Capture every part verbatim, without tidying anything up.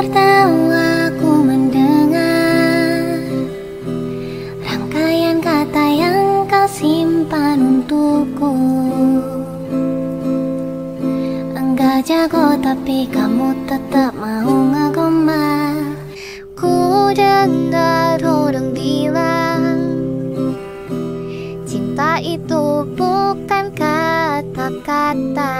tertawa ku mendengar rangkaian kata yang kau simpan untukku. Enggak jago tapi kamu tetap mau ngegombal. Ku dengar orang bilang cinta itu bukan kata-kata.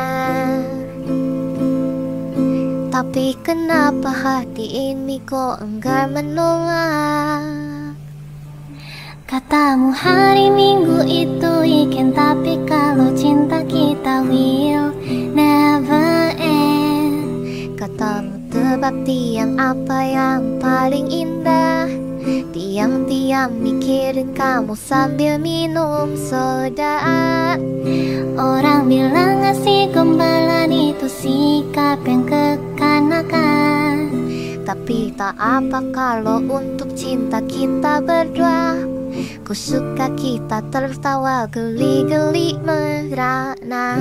Tapi kenapa hati ini kok enggan menolak? Katamu hari Minggu itu weekend, tapi kalau cinta kita will never end. Katamu tebak tiang apa yang paling indah. Diam-diam mikirin kamu sambil minum soda. Orang bilang ngasih gombalan itu sikap yang kekanakan. Tapi tak apa kalau untuk cinta kita berdua. Ku suka kita tertawa geli-geli merana.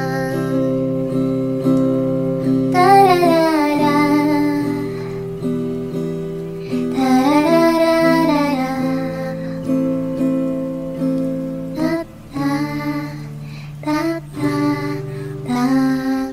Ta-da-da-da, ta-da-da-da-da, ta-ta-ta-ta-ta.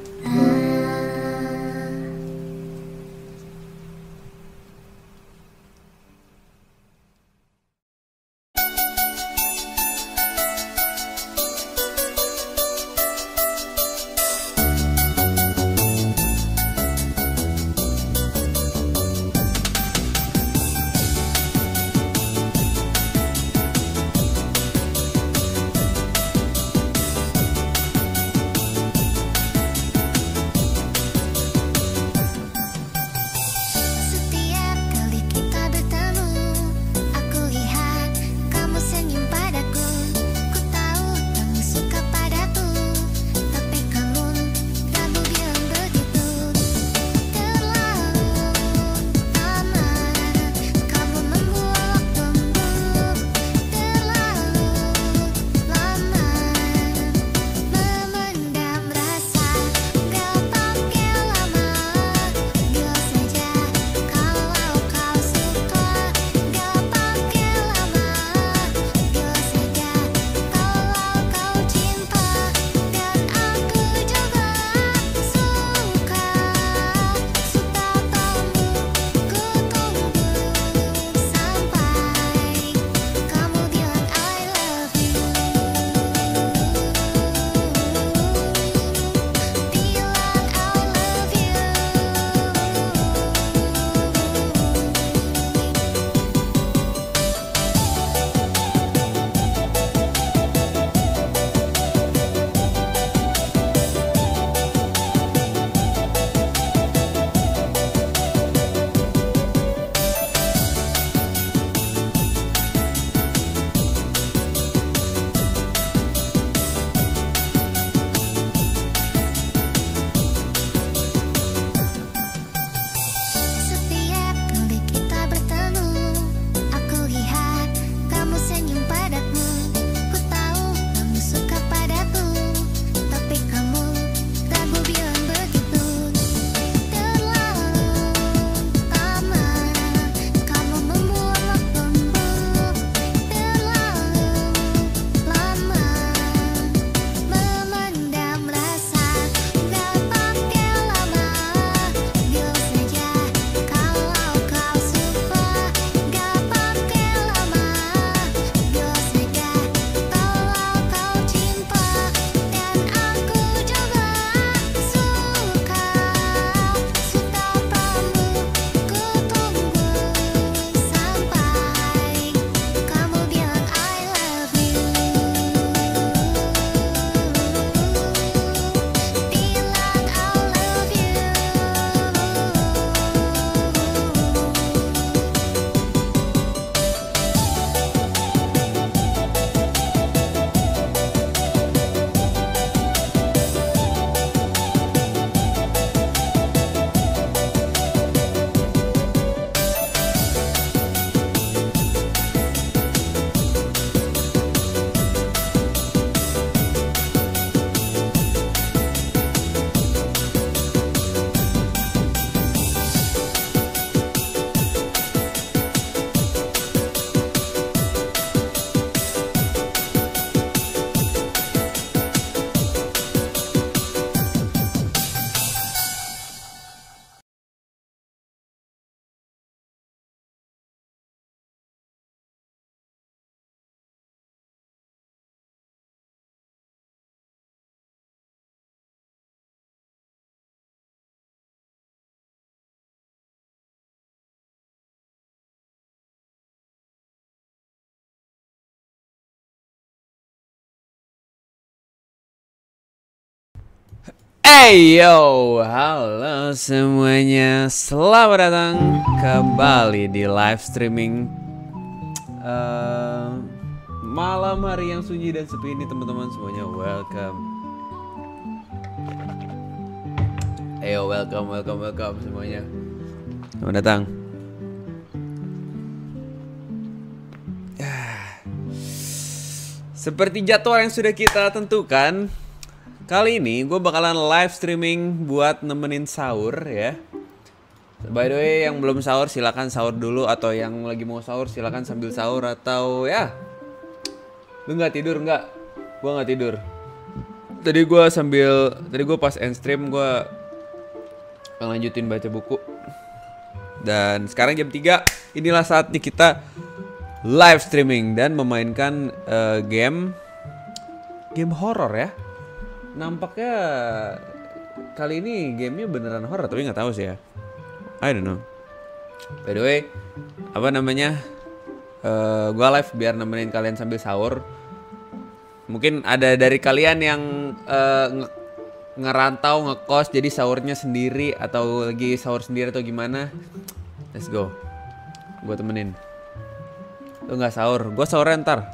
Hey yo, halo semuanya, selamat datang kembali di live streaming uh, malam hari yang sunyi dan sepi ini teman-teman semuanya. Welcome, ayo welcome, welcome, welcome semuanya. Selamat datang. Seperti jadwal yang sudah kita tentukan, kali ini gue bakalan live streaming buat nemenin sahur ya. By the way, yang belum sahur silakan sahur dulu, atau yang lagi mau sahur silakan sambil sahur, atau ya lu nggak tidur nggak? Gue nggak tidur. Tadi gue sambil tadi gue pas end stream gue lanjutin baca buku. Dan sekarang jam tiga, inilah saatnya kita live streaming dan memainkan uh, game game horor ya. Nampaknya kali ini gamenya beneran horor, tapi nggak tahu sih ya. I don't know. By the way, apa namanya? Uh, gua live biar nemenin kalian sambil sahur. Mungkin ada dari kalian yang uh, nge ngerantau ngekos jadi sahurnya sendiri, atau lagi sahur sendiri atau gimana. Let's go. Gua temenin. Lu nggak sahur, gue sahur ntar.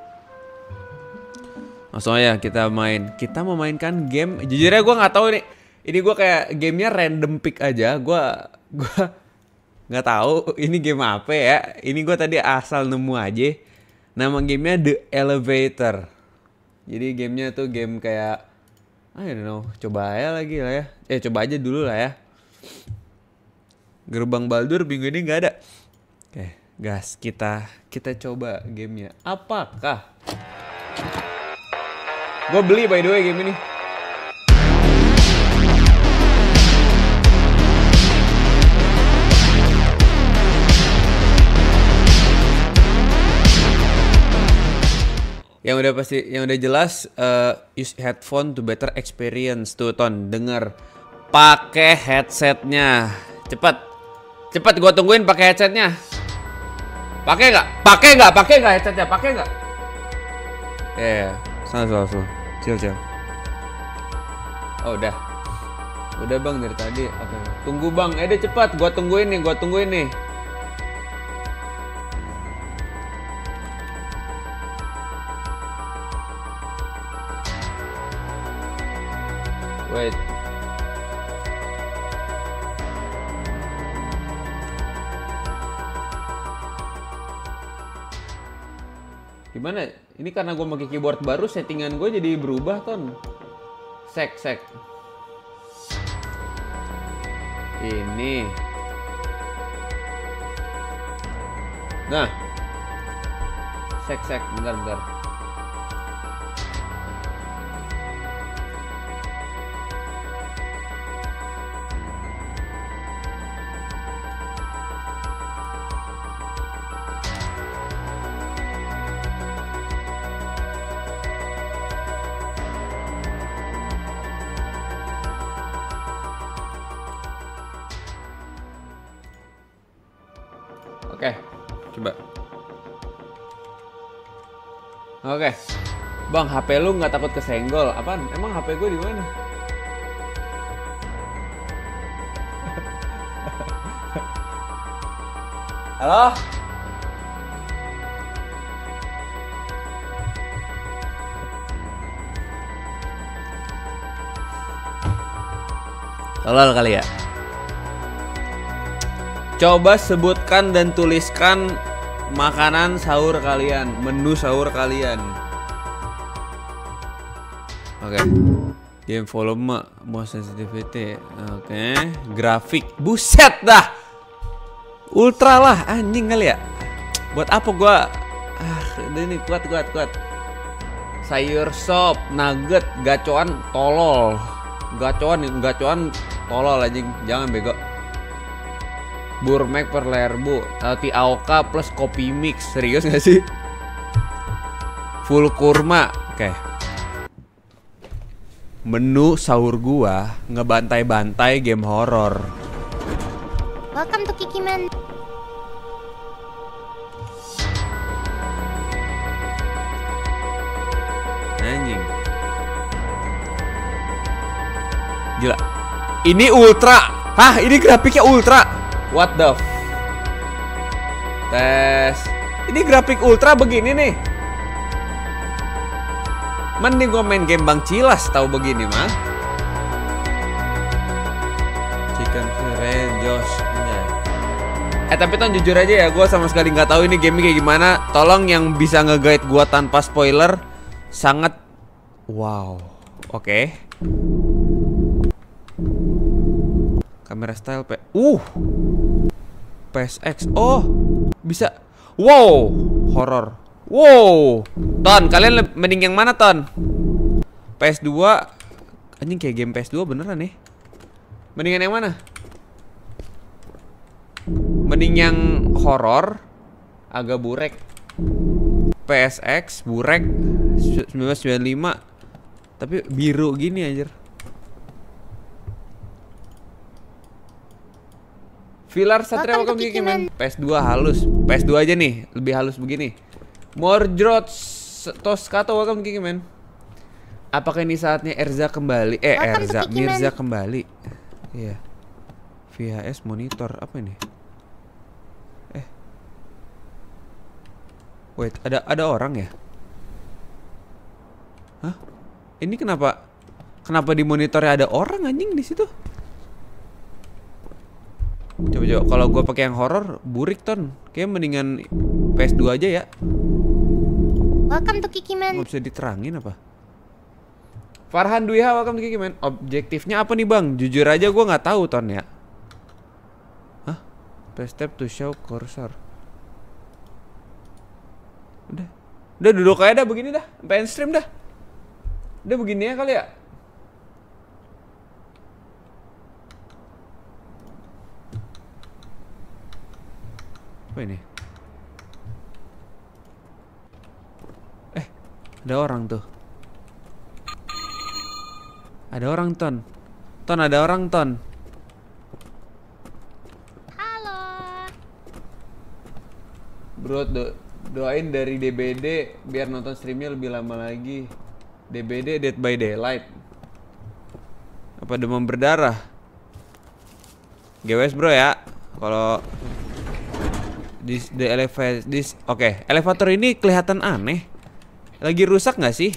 Langsung aja kita main. Kita memainkan game. Jujurnya gue nggak tahu nih. Ini gue kayak gamenya random pick aja. Gue gue nggak tahu ini game apa ya. Ini gue tadi asal nemu aja. Nama gamenya The Elevator. Jadi gamenya tuh game kayak I don't know. Coba aja lagi lah ya. Eh coba aja dulu lah ya. Gerbang Baldur minggu ini nggak ada. Oke. Gas, kita kita coba gamenya. Apakah? Gue beli by the way game ini. Yang udah pasti, yang udah jelas, uh, use headphone to better experience. Tuh Ton, denger. Pakai headsetnya. Cepet, cepet gue tungguin pakai headsetnya. Pakai nggak? Pakai nggak? Pakai nggak headsetnya? Pakai nggak? Eh, yeah, sana sana sana. Chill chill. Oh udah, udah bang dari tadi. Oke, okay. Tunggu bang. Eh deh cepat. Gua tungguin nih. Gua tungguin nih. Wait. Gimana? Ini karena gue pakai keyboard baru, settingan gue jadi berubah Ton. Sek sek. Ini. Nah. Sek sek. Bentar bentar. Oke, coba. Oke, bang, H P lu nggak takut kesenggol? Apaan? Emang H P gue di mana? Halo? Tolol kali ya. Coba sebutkan dan tuliskan makanan sahur kalian, menu sahur kalian. Oke. Okay. Game volume, mouse sensitivity. Oke, okay. Grafik. Buset dah. Ultra lah, anjing kali ya. Buat apa gua? Ah, ini kuat kuat kuat. Sayur sop, nugget, gacoan tolol. Gacoan, gacoan tolol anjing, jangan bego. Burmek per lerbu, roti aoka plus kopi mix. Serius gak sih? Full kurma. Oke. Okay. Menu sahur gua ngebantai-bantai game horor. Welcome to Kikiman. Anjing. Gila. Ini ultra. Hah, ini grafiknya ultra. What the f... Tes. Ini grafik ultra begini nih. Mending gue main game Bang Cilas tahu begini mah. Chicken Fire Josh. Eh tapi Ton jujur aja ya, gue sama sekali nggak tahu ini game kayak gimana. Tolong yang bisa nge-guide gue tanpa spoiler. Sangat wow. Oke. Okay. Kamera style P. Uh. P S X. Oh, bisa. Wow, horor. Wow. Ton, kalian mending yang mana, Ton? P S dua. Anjing kayak game P S dua beneran nih. Mendingan yang mana? Mending yang horor, agak burek. P S X burek seribu sembilan ratus sembilan puluh lima. Tapi biru gini anjir. Villar Satria welcome to Kikiman. P S dua halus. P S dua aja nih, lebih halus begini. Mordrot Toscato welcome to Kikiman. Apakah ini saatnya Erza kembali? Eh, welcome Erza, Mirza kembali. Iya. V H S monitor apa ini? Eh. Wait, ada ada orang ya? Hah? Ini kenapa? Kenapa di monitornya ada orang anjing di situ? Coba coba kalau gue pakai yang horor, burik Ton. Kayak mendingan P S dua aja ya. Welcome to Kikiman. Nggak bisa diterangin apa? Farhan Dwiha welcome to Kikiman. Objektifnya apa nih Bang? Jujur aja gue nggak tahu Ton ya. Hah? Press tab to show cursor. Udah, udah duduk aja dah begini dah. Pengen stream dah. Udah begini ya kali ya. Apa ini? Eh, ada orang tuh. Ada orang Ton. Ton ada orang Ton. Halo. Bro do doain dari D B D biar nonton streamnya lebih lama lagi. D B D Dead by Daylight. Apa demam berdarah? G W S bro ya. Kalau This the elevator this oke, okay. Elevator ini kelihatan aneh. Lagi rusak nggak sih?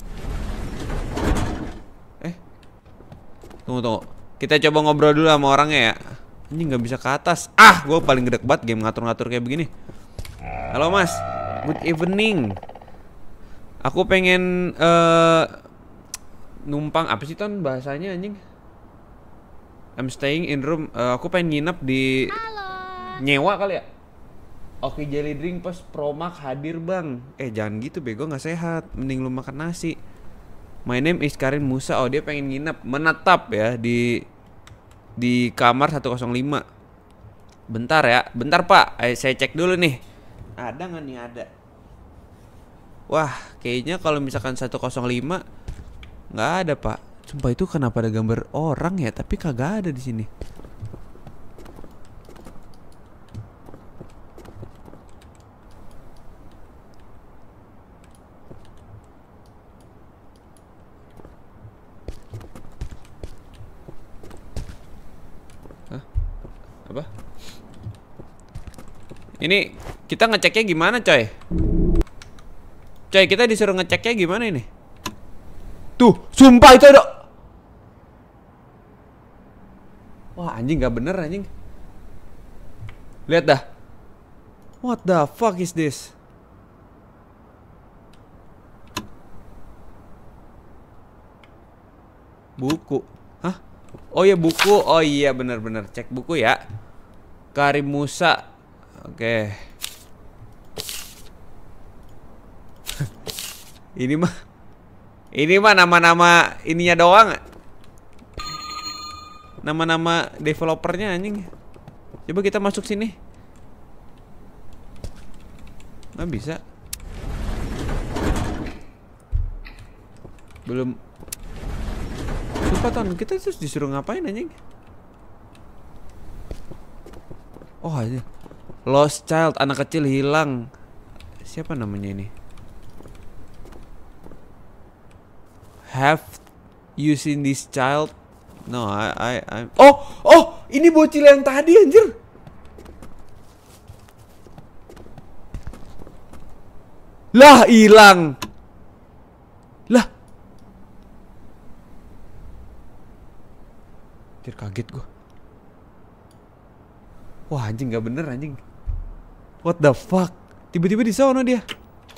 Eh. Tunggu tunggu. Kita coba ngobrol dulu sama orangnya ya. Ini nggak bisa ke atas. Ah, gue paling gede banget game ngatur-ngatur kayak begini. Halo Mas. Good evening. Aku pengen uh, numpang apa sih Ton bahasanya anjing? I'm staying in room. Uh, aku pengen nginep di Halo. Nyewa kali ya? Oke Jelly Drink pas Promak hadir bang. Eh jangan gitu bego gak sehat. Mending lu makan nasi. My name is Karin Musa. Oh dia pengen nginep, menetap ya di di kamar seratus lima. Bentar ya, bentar pak. Ayo saya cek dulu nih. Ada gak nih ada? Wah kayaknya kalau misalkan seratus lima nggak ada pak. Sumpah itu kenapa ada gambar orang ya? Tapi kagak ada di sini. Apa? Ini kita ngeceknya gimana coy? Coy kita disuruh ngeceknya gimana ini? Tuh sumpah itu ada. Wah anjing gak bener anjing. Lihat dah. What the fuck is this? Buku. Hah? Oh ya buku. Oh iya bener-bener. Cek buku ya. Karim Musa. Oke. Ini mah Ini mah nama-nama ininya doang. Nama-nama developernya anjing. Coba kita masuk sini. Nggak bisa. Belum. Sumpah Ton, kita terus disuruh ngapain anjing? Oh aja. Lost child, anak kecil hilang. Siapa namanya ini? Have you seen this child? No, I, I, I. Oh, oh, ini bocil yang tadi anjir. Lah, hilang. Lah. Anjir, kaget gua. Wah, anjing gak bener anjing. What the fuck? Tiba-tiba di sana dia.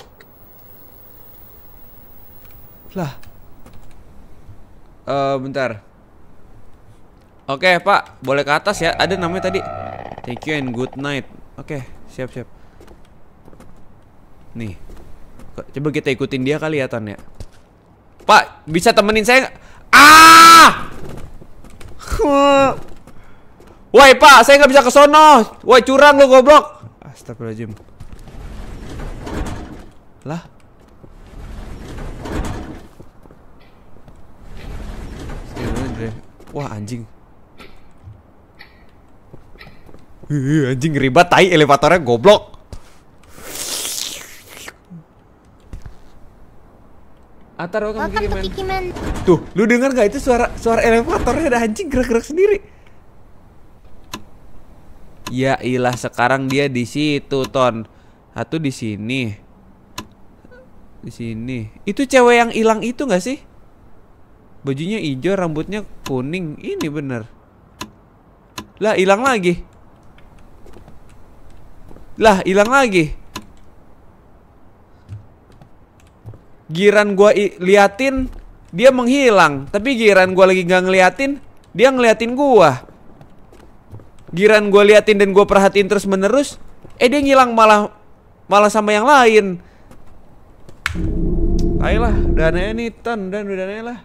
Lah. Eh, uh, bentar. Oke, Pak, boleh ke atas ya. Ada namanya tadi. Thank you and good night. Oke, siap-siap. Nih. Coba kita ikutin dia kali ya, Ton ya. Pak, bisa temenin saya nggak? Ah! Woi, Pak, saya nggak bisa ke sono. Woi, curang lu goblok. Astagfirullahaladzim. Lah. Wah, anjing. Uh, anjing ribet tai elevatornya goblok. Atar welcome to Kikiman. Tuh, lu denger gak itu suara suara elevatornya ada anjing gerak-gerak sendiri. Ya ilah, sekarang dia di situ, Ton. Atau di sini. Di sini. Itu cewek yang hilang itu gak sih? Bajunya hijau, rambutnya kuning. Ini bener. Lah, hilang lagi. Lah, hilang lagi. Giran gua liatin, dia menghilang. Tapi giran gua lagi gak ngeliatin, dia ngeliatin gua. Giran gua liatin dan gua perhatiin terus menerus, eh dia ngilang malah malah sama yang lain. Ayolah, dananya nih, Ton, dan dananya lah.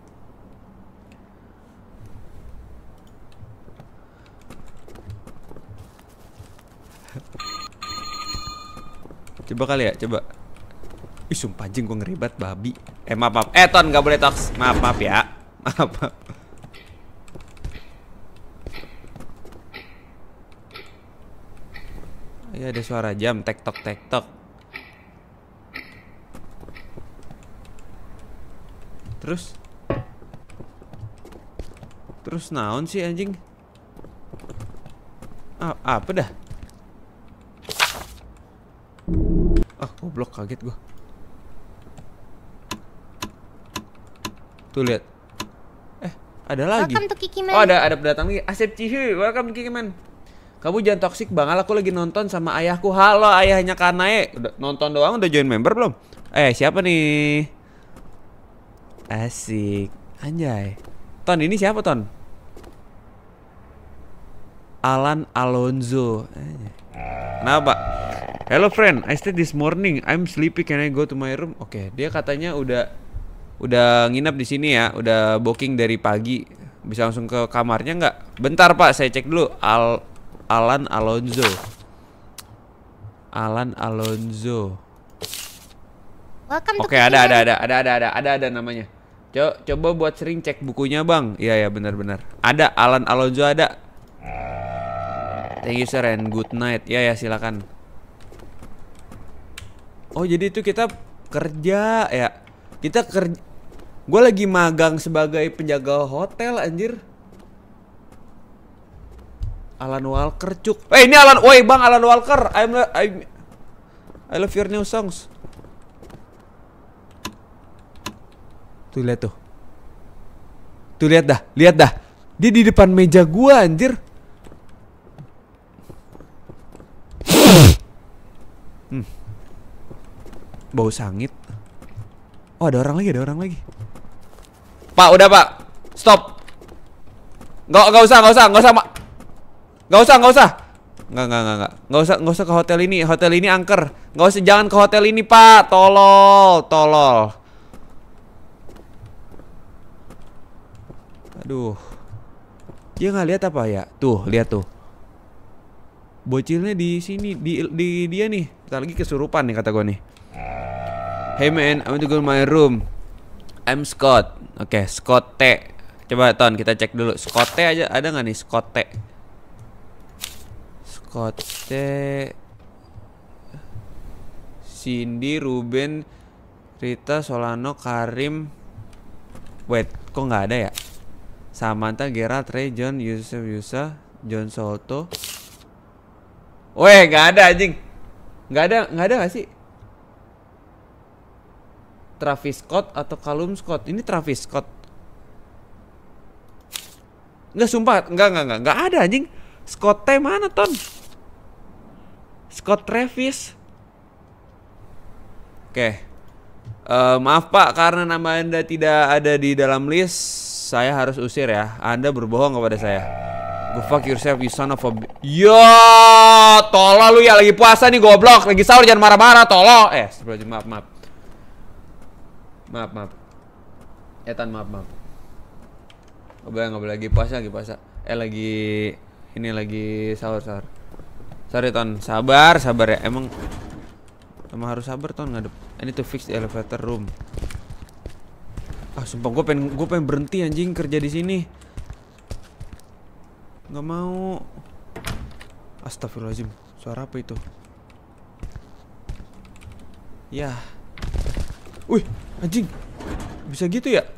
Coba kali ya, coba. Ih, sumpah anjing gue ngeribat babi. Eh, maaf, maaf. Eh, Ton, gak boleh toks. Maaf, maaf ya. Maaf, maaf. Ya, ada suara jam. Tek-tok, tek-tok. Terus? Terus naon sih anjing? Ah, apa dah? Ah, goblok, kaget gua. Tuh lihat. Eh, ada lagi. Oh, ada ada pendatang lagi. Asep Cihu, welcome to Kikiman. Kamu jangan toksik banget, aku lagi nonton sama ayahku. Halo, ayahnya Kanae. Udah nonton doang, udah join member belum? Eh, siapa nih? Asik. Anjay. Ton, ini siapa, Ton? Alan Alonzo. Kenapa? Hello friend, I stayed this morning. I'm sleepy. Can I go to my room? Oke, okay, dia katanya udah udah nginap di sini ya, udah booking dari pagi. Bisa langsung ke kamarnya nggak? Bentar Pak, saya cek dulu. Al Alan Alonzo. Alan Alonzo. Oke, okay, ada ada ada ada ada ada ada ada namanya. Coba coba buat sering cek bukunya Bang. Iya ya, benar-benar. Ada Alan Alonzo ada. Thank you sir and good night. Ya ya, silakan. Oh, jadi itu kita kerja ya. Kita kerja. Gue lagi magang sebagai penjaga hotel anjir. Alan Walker cuk. Eh, ini Alan. Woi, Bang Alan Walker. I'm, I'm I love your new songs. Tuh lihat tuh. Tuh lihat dah, lihat dah. Dia di depan meja gua anjir. Hmm. Bau sangit. Oh, ada orang lagi, ada orang lagi. Pak, udah Pak. Stop. Nggak, nggak usah, nggak usah, nggak usah, Mak. Nggak usah, nggak usah. Nggak, nggak, nggak, nggak. Nggak usah, nggak usah ke hotel ini. Hotel ini angker. Nggak usah, jangan ke hotel ini, Pak. Tolol, tolol. Aduh. Dia nggak lihat apa ya? Tuh, lihat tuh. Bocilnya di sini, di, di dia nih. Bentar lagi kesurupan nih kata gue nih. Hey man, I want to go to my room. I'm Scott. Oke, okay, Scott T. Coba Ton, kita cek dulu. Scott T aja ada nggak nih Scott T? Scott T. Cindy, Ruben, Rita, Solano, Karim. Wait, kok nggak ada ya? Samantha, Gerald, Ray, John, Yusuf, Yusa, John Soto. Weh, nggak ada anjing. Nggak ada, nggak ada nggak sih? Travis Scott atau Callum Scott? Ini Travis Scott. Nggak, sumpah, nggak, nggak, nggak, nggak ada anjing. Scott T mana, Ton? Scott Travis. Oke. Uh, maaf Pak, karena nama Anda tidak ada di dalam list, saya harus usir ya. Anda berbohong kepada saya. Go fuck yourself, you son of a... Yo, tolol lu ya, lagi puasa nih goblok. Lagi sahur, jangan marah-marah, tolol. Eh, maaf, maaf. Maaf, maaf. Etan, maaf, maaf. Gak boleh, gak boleh, lagi puasa, lagi puasa. Eh, lagi... Ini lagi sahur, sahur. Sorry, Ton. Sabar, sabar ya. Emang... Emang harus sabar, Ton, ngadep. I need to fix the elevator room. Ah, sumpah gue pengen gue pengen berhenti anjing kerja di sini. Nggak mau. Astagfirullahaladzim. Suara apa itu? Ya. Wih, anjing. Bisa gitu ya?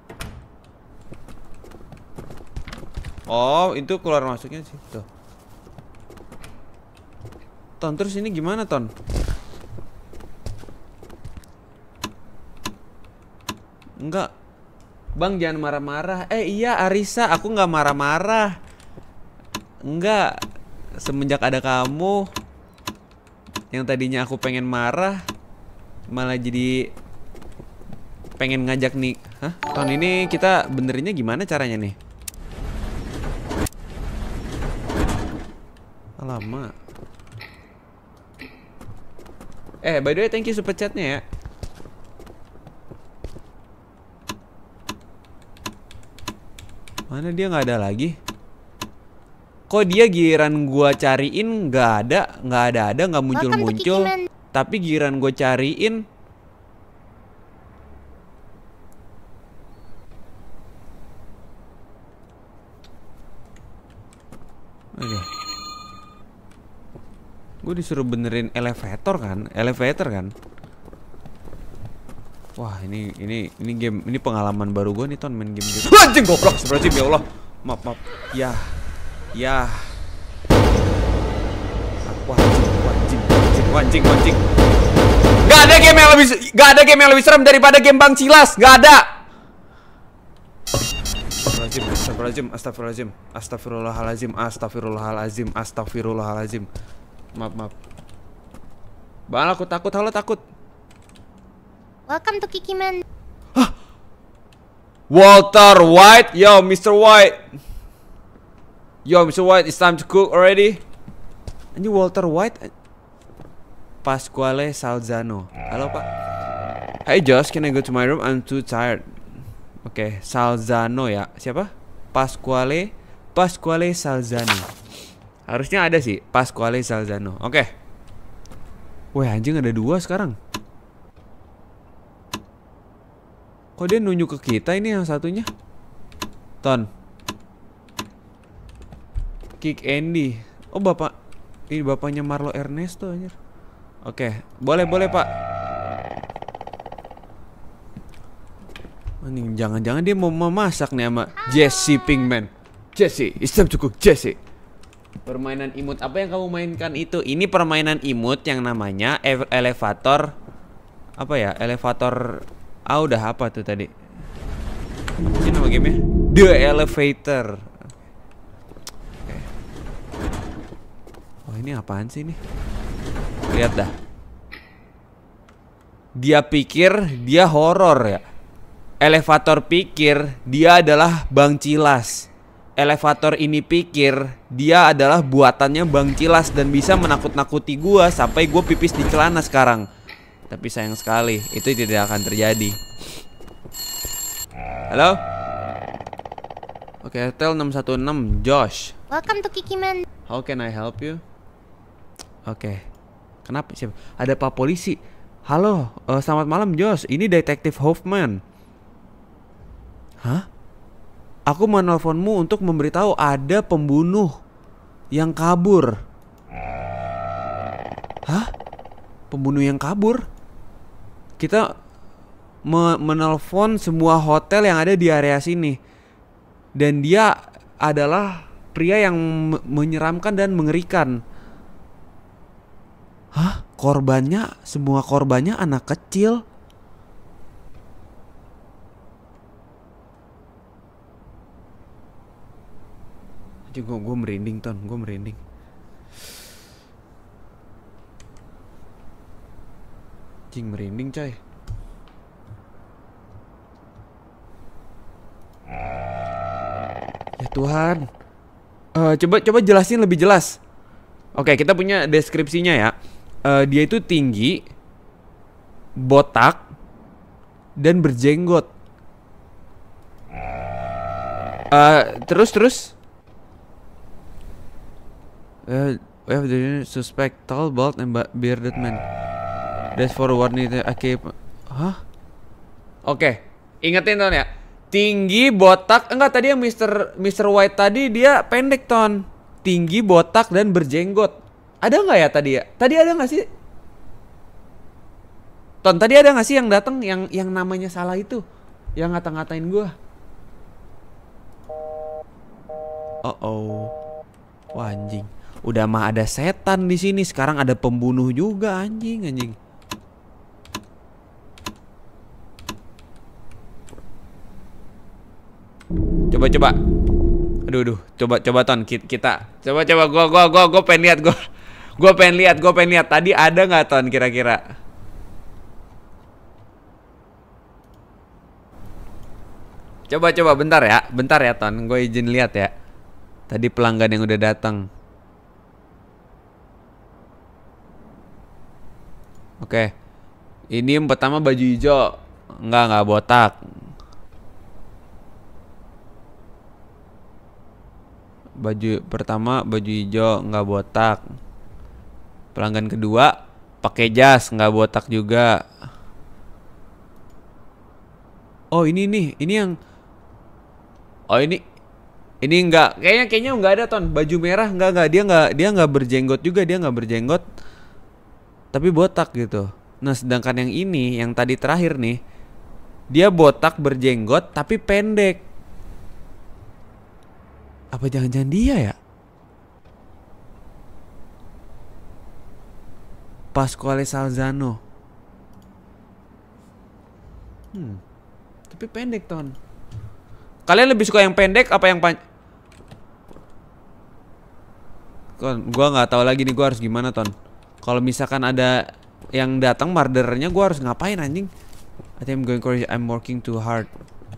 Oh, itu keluar masuknya sih. Tuh. Ton, terus ini gimana, Ton? Enggak. Bang, jangan marah-marah. Eh iya Arisa, aku nggak marah-marah. Enggak. Semenjak ada kamu, yang tadinya aku pengen marah, malah jadi pengen ngajak nih. Hah? Tahun ini kita benerinnya gimana caranya nih? Alamak. Eh, by the way, thank you super chatnya ya. Mana dia, nggak ada lagi? Kok dia giliran gua cariin nggak ada, nggak ada ada, nggak muncul-muncul. Tapi giliran gua cariin, aduh. Gue disuruh benerin elevator kan, elevator kan. Wah, ini ini ini game, ini pengalaman baru gue nih, Ton, main game gitu. Anjing goblok, sebenarnya ya Allah. Maaf, maaf. Ya. Ya. Aku anjing, anjing, anjing, anjing, anjing. Gak ada game yang lebih gak ada game yang lebih serem daripada game Bang Cilas, gak ada. Astagfirullahaladzim, astagfirullahaladzim, astagfirullahaladzim, astagfirullahaladzim, astagfirullahaladzim. Maaf, maaf. Bang, aku takut, halo takut. Welcome to Kikiman. Hah? Walter White, yo mister White. Yo mister White, it's time to cook already. Ini Walter White. Pasquale Salzano. Halo Pak. Hey Josh, can I go to my room? I'm too tired. Oke, okay, Salzano ya. Siapa? Pasquale Pasquale Salzano. Harusnya ada sih, Pasquale Salzano. Oke. Okay. Wah, anjing ada dua sekarang. Kok dia nunjuk ke kita ini yang satunya? Ton. Kick Andy. Oh, bapak. Ini bapaknya Marlo Ernesto anjir. Oke, boleh boleh Pak. Ini jangan-jangan dia mau memasak nih sama Jesse Pinkman. Jesse, it's time to cook Jesse. Permainan imut apa yang kamu mainkan itu? Ini permainan imut yang namanya elevator. Apa ya? Elevator. Ah, udah apa tuh tadi? Ini nama gamenya The Elevator. Oke. Wah, ini apaan sih nih? Lihat dah. Dia pikir dia horor ya. Elevator pikir dia adalah Bang Cilas. Elevator ini pikir dia adalah buatannya Bang Cilas dan bisa menakut-nakuti gua sampai gua pipis di celana sekarang. Tapi sayang sekali, itu tidak akan terjadi. Halo? Oke, okay, Hotel enam satu enam, Josh. Welcome to Kikiman. How can I help you? Oke. Okay. Kenapa siapa? Ada Pak Polisi. Halo, uh, selamat malam Josh. Ini Detektif Hoffman. Hah? Aku menelponmu untuk memberitahu ada pembunuh yang kabur. Hah? Pembunuh yang kabur? Kita me menelpon semua hotel yang ada di area sini. Dan dia adalah pria yang menyeramkan dan mengerikan. Hah? Korbannya, semua korbannya anak kecil. Aja gue, gue merinding Ton, gue merinding. Cing merinding coy. Ya Tuhan. Uh, coba coba jelasin lebih jelas. Oke, kita punya deskripsinya ya. Uh, dia itu tinggi, botak, dan berjenggot. Uh, terus terus. Uh, we have the suspect tall, bald, and bearded man. That's for warning. Oke, hah? Oke, ingetin Ton ya. Tinggi, botak, enggak tadi yang Mister Mister White tadi dia pendek Ton. Tinggi, botak, dan berjenggot. Ada nggak ya tadi ya? Tadi ada nggak sih? Ton, tadi ada nggak sih yang datang yang yang namanya salah itu, yang ngata-ngatain gua? Oh oh, wah anjing. Udah mah ada setan di sini, sekarang ada pembunuh juga anjing anjing. Coba coba. Aduh aduh, coba coba Ton kita. Coba coba gua gua gua gua pengen lihat gua. Gua pengen lihat, gua pengen lihat tadi ada nggak Ton kira-kira? Coba coba bentar ya. Bentar ya Ton, gue izin lihat ya. Tadi pelanggan yang udah datang. Oke. Ini yang pertama baju hijau. Enggak, enggak botak. Baju pertama baju hijau, nggak botak. Pelanggan kedua pakai jas, nggak botak juga. Oh ini nih, ini yang. Oh ini, ini nggak, kayaknya kayaknya nggak ada Ton. Baju merah nggak nggak dia nggak dia nggak berjenggot juga, dia nggak berjenggot. Tapi botak gitu. Nah sedangkan yang ini, yang tadi terakhir nih, dia botak berjenggot tapi pendek. Apa jangan-jangan dia ya? Pasquale Salzano. Hmm. Tapi pendek Ton. Kalian lebih suka yang pendek apa yang panjang? Gua nggak tahu lagi nih gua harus gimana Ton. Kalau misalkan ada yang datang murderernya, gua harus ngapain anjing? I think I'm going crazy. I'm working too hard.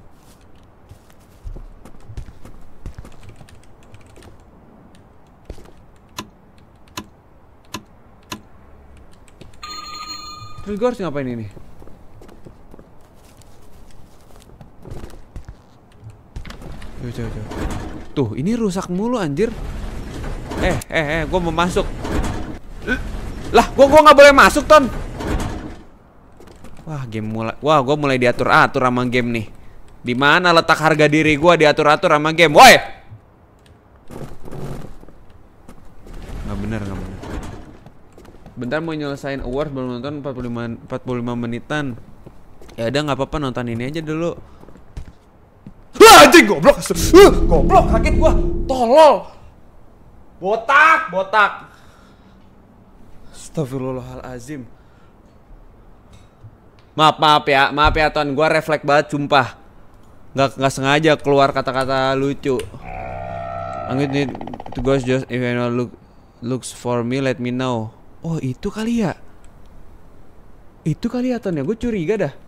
Terus gue harus ngapain ini? Coba, coba, coba. Tuh, ini rusak mulu anjir. Eh, eh, eh, gue mau masuk. Lah, gue gue nggak boleh masuk Ton. Wah, game mulai. Wah, gue mulai diatur-atur sama game nih. Di mana letak harga diri gue diatur-atur sama game? Woi! Nggak bener, nggak bener. Bentar mau nyelesain awards, belum nonton empat puluh lima menitan. Ya udah nggak apa-apa, nonton ini aja dulu. Wah anjing, goblok. Uh, goblok, kaget gua. Tolol. Botak, botak. Astagfirullahalazim. Maaf, maaf ya, maaf ya Ton, gua refleks banget sumpah. Nggak nggak sengaja keluar kata-kata lucu. Angit need to go just if anyone look looks for me let me know. Oh itu kali ya. Itu kali ya Ton ya, gue curiga dah.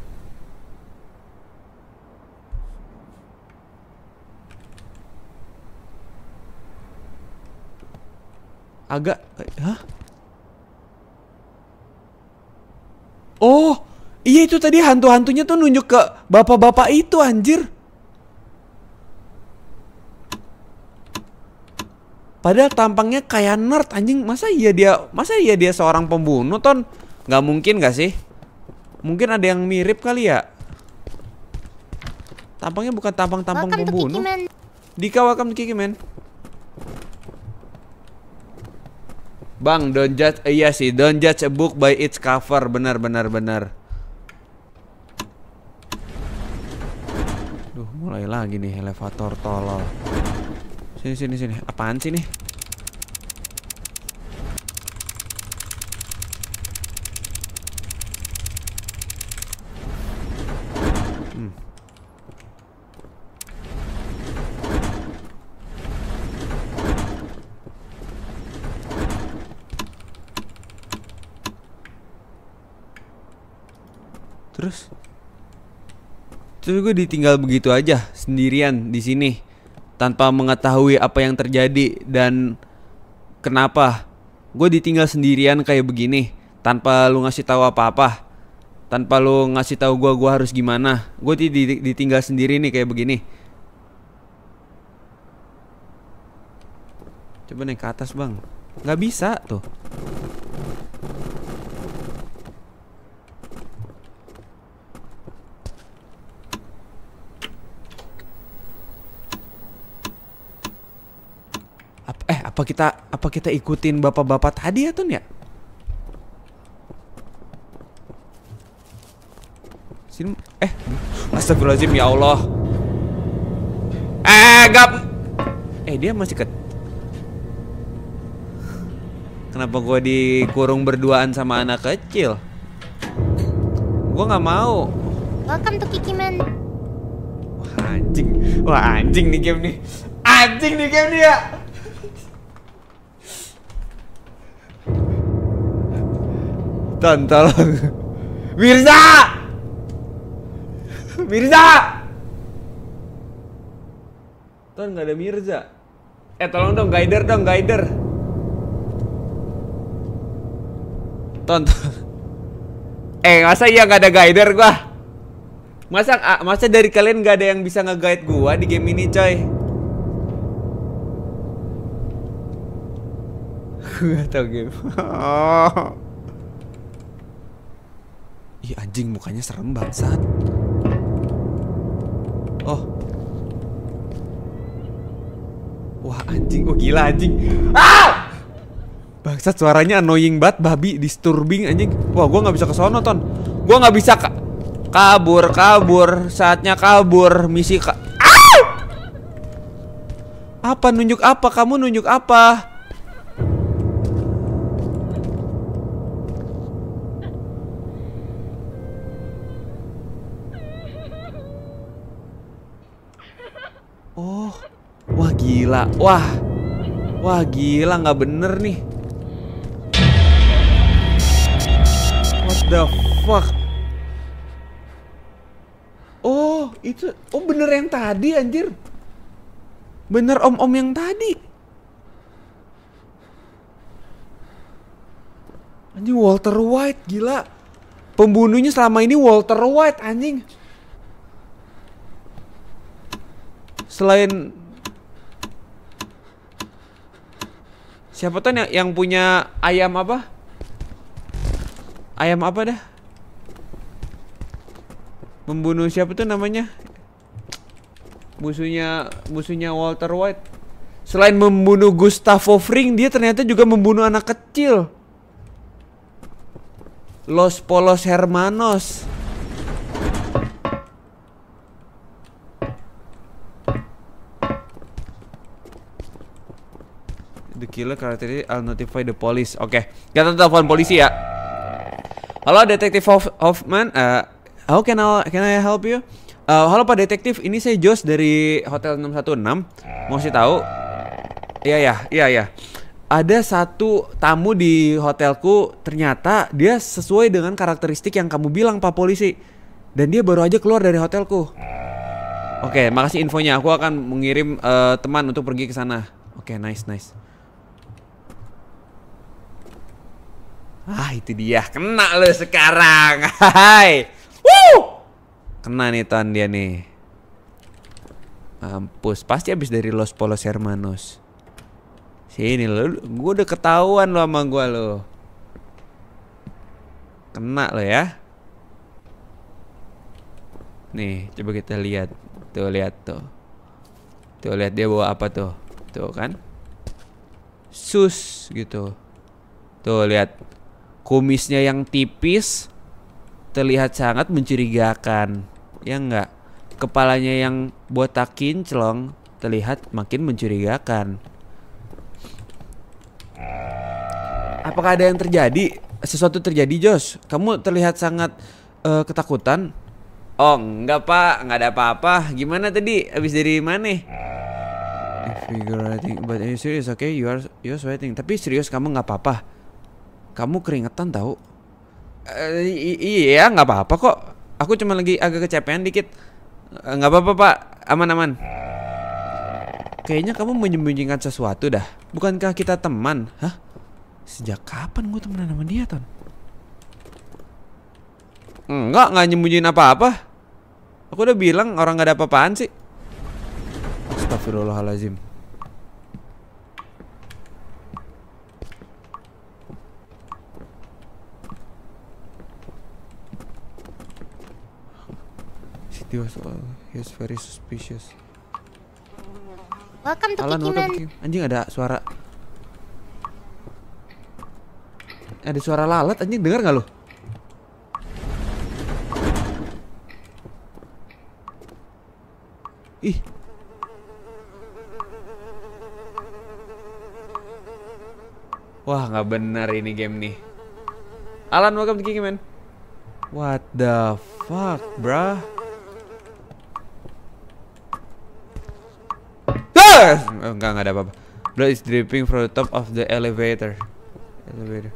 Agak, hah? Oh, iya itu tadi hantu-hantunya tuh nunjuk ke bapak-bapak itu anjir. Padahal tampangnya kayak nerd anjing. Masa iya dia, masa iya dia seorang pembunuh Ton? Gak mungkin gak sih? Mungkin ada yang mirip kali ya. Tampangnya bukan tampang-tampang pembunuh. Dika, welcome to Kiki Man. Bang, don't judge, uh, iya sih, don't judge a book by its cover. Benar, benar, benar. Duh, mulai Mulai lagi nih elevator tolol. Sini sini sini. Apaan sih nih? Hmm. Terus Terus gue ditinggal begitu aja sendirian di sini tanpa mengetahui apa yang terjadi dan kenapa gue ditinggal sendirian kayak begini tanpa lu ngasih tahu apa-apa, tanpa lu ngasih tahu gue gue harus gimana. Gue ditinggal sendiri nih kayak begini. Coba naik ke atas bang, nggak bisa tuh. Eh, apa kita apa kita ikutin bapak-bapak tadi ya, Ton ya? Sini, eh, astagfirullahaladzim ya Allah. Eh, gap. Eh, dia masih ke. Kenapa gua dikurung berduaan sama anak kecil? Gua nggak mau. Welcome to Kikiman. Wah, anjing, wah anjing nih game nih, anjing nih game nih ya. Ton, tolong. Mirza! Mirza! Ton, nggak ada Mirza. Eh, tolong dong, guider dong, guider. Ton, ton. Eh, masa iya nggak ada guider gua? Masa, masa dari kalian nggak ada yang bisa nge-guide gua di game ini, coy? Gak tau game. Oh. Ih anjing, mukanya serem bangsat. Oh. Wah anjing, oh gila anjing. Ah! Bangsat, suaranya annoying banget, babi, disturbing anjing. Wah, gua nggak bisa ke sono, Ton. Gua nggak bisa ka kabur, kabur. Saatnya kabur, misi ka ah! Apa nunjuk apa? Kamu nunjuk apa? Oh, wah gila, wah, wah gila, nggak bener nih. What the fuck? Oh, itu, oh bener yang tadi anjir. Bener om-om yang tadi. Anjing, Walter White, gila. Pembunuhnya selama ini Walter White anjing. Selain siapa tuh yang, yang punya ayam apa? Ayam apa dah? Membunuh siapa tuh namanya? Musuhnya musuhnya Walter White. Selain membunuh Gustavo Fring, dia ternyata juga membunuh anak kecil. Los Polos Hermanos. The killer character, I'll notify the police. Oke, okay. Kita telepon polisi ya. Halo Detektif Hoff Hoffman, uh, how can I can I help you? Uh, halo Pak Detektif, ini saya Jos dari Hotel enam satu enam. Mau sih tahu? Iya ya, iya ya. Ada satu tamu di hotelku, ternyata dia sesuai dengan karakteristik yang kamu bilang Pak Polisi. Dan dia baru aja keluar dari hotelku. Oke, okay, makasih infonya. Aku akan mengirim uh, teman untuk pergi ke sana. Oke, okay, nice nice. Ah, itu dia. Kena lo sekarang. Hai. Woo! Kena nih Ton dia nih. Mampus, pasti habis dari Los Polos Hermanos. Sini lo, gue udah ketahuan lo sama gue lo. Kena lo ya. Nih, coba kita lihat. Tuh, lihat tuh. Tuh, lihat dia bawa apa tuh. Tuh kan. Sus gitu. Tuh, lihat. Kumisnya yang tipis terlihat sangat mencurigakan. Ya enggak? kepalanya yang botak kinclong terlihat makin mencurigakan. Apakah ada yang terjadi? Sesuatu terjadi, Josh? Kamu terlihat sangat uh, ketakutan. Oh, enggak pak, nggak ada apa-apa. Gimana tadi? Abis dari mana? Figurating, but are you serious? Okay, you are you are sweating. Tapi serius kamu nggak apa-apa? Kamu keringetan tahu? Uh, iya, nggak apa-apa kok. Aku cuma lagi agak kecapean dikit. Nggak apa-apa pak, aman-aman. Kayaknya kamu menyembunyikan sesuatu dah. Bukankah kita teman? Hah? Sejak kapan gue temenan sama dia, Ton? Enggak, nggak nyembunyiin apa-apa. Aku udah bilang orang nggak ada apa-apaan sih. Astagfirullahaladzim. He was, uh, he was very suspicious. Welcome to Alan, welcome Kikiman. to... Anjing ada suara. Ada suara lalat anjing, dengar nggak lo? Ih. Wah, nggak benar ini game nih. Alan, welcome to Kikiman. What the fuck, bruh? Ah! Oh, enggak, enggak ada apa-apa. Blood is dripping from the top of the elevator. Elevator.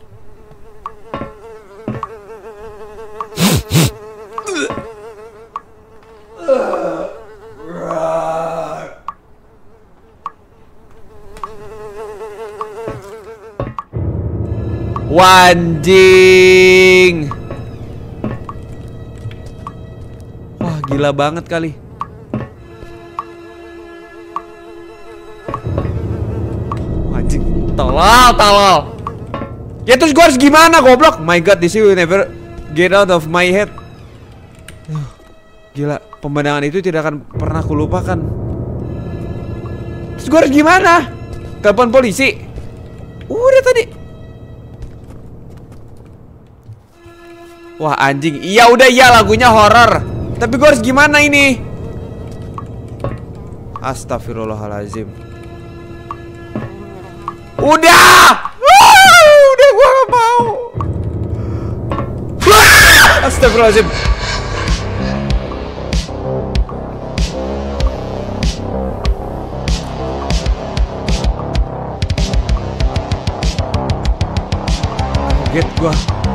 Wanjing. Wah, gila banget kali. Anjing, tolol, tolol. Ya terus gue harus gimana goblok? My god, this will never get out of my head. Gila, pemandangan itu tidak akan pernah kulupakan. Terus gue harus gimana? Telepon polisi? Udah tadi. Wah anjing, iya udah iya lagunya horor. Tapi gue harus gimana ini? Astagfirullahaladzim. Udah, ah, udah gue gak mau. Ah, astagfirullahaladzim. Kaget gue.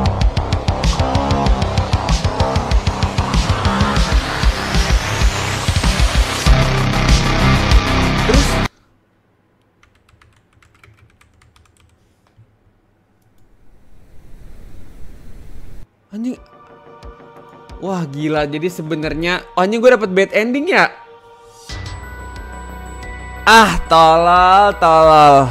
Anjing. Wah gila, jadi sebenarnya oh, anjing gue dapet bad ending ya. Ah tolol, tolol.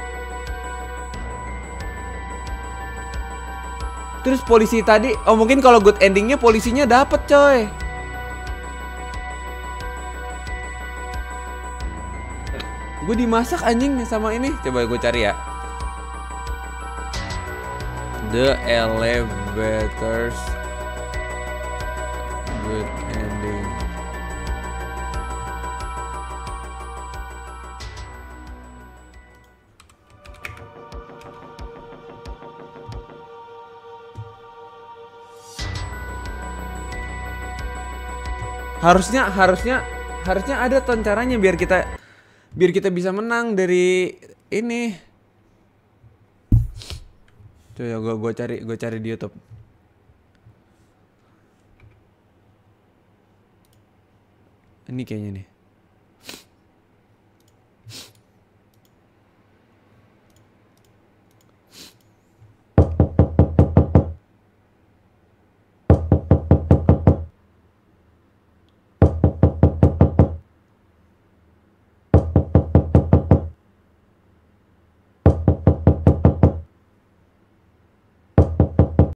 Terus polisi tadi, oh mungkin kalau good endingnya polisinya dapet coy. Gue dimasak anjing sama ini. Coba gue cari ya. The elevators good ending. Harusnya harusnya harusnya ada ton caranya biar kita biar kita bisa menang dari ini. Coba gue gue cari gue cari di YouTube. Ini kayaknya nih.